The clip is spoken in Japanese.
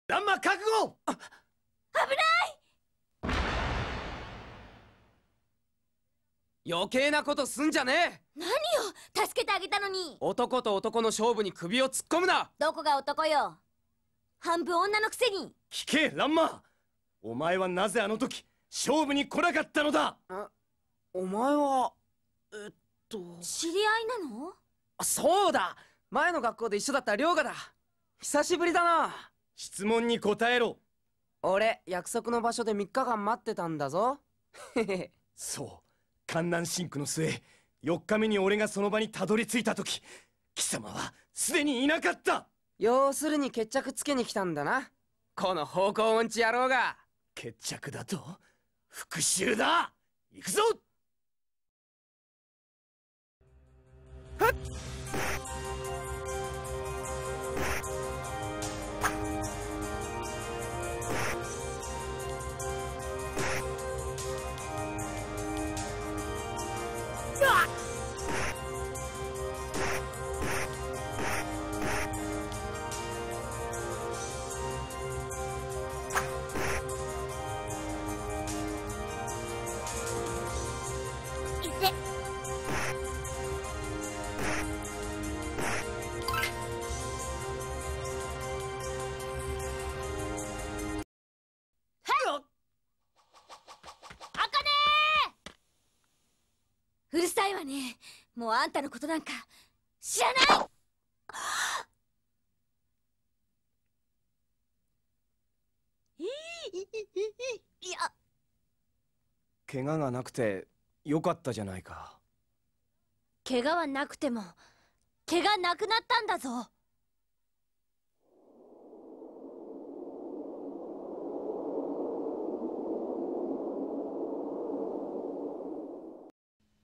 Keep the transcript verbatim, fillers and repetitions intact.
ランマ覚悟。 危ない。 余計なことすんじゃねえ。 何よ、助けてあげたのに。 男と男の勝負に首を突っ込むな。 どこが男よ。半分女のくせに。 聞けランマ、お前はなぜあの時勝負に来なかったのだ。 あ、お前はえっと知り合いなの？ あ、そうだ、前の学校で一緒だった涼河だ。久しぶりだな。 質問に答えろ。 俺、約束の場所でみっかかん待ってたんだぞ。 そう、観南神区の末、よっかめに俺がその場にたどり着いた時、貴様はすでにいなかった。 要するに決着つけに来たんだな、この方向音痴野郎が。 決着だと？復讐だ。行くぞ。はっ。 うるさいわね。もうあんたのことなんか知らない。いや、 怪我がなくてよかったじゃないか。 怪我はなくても怪我なくなったんだぞ。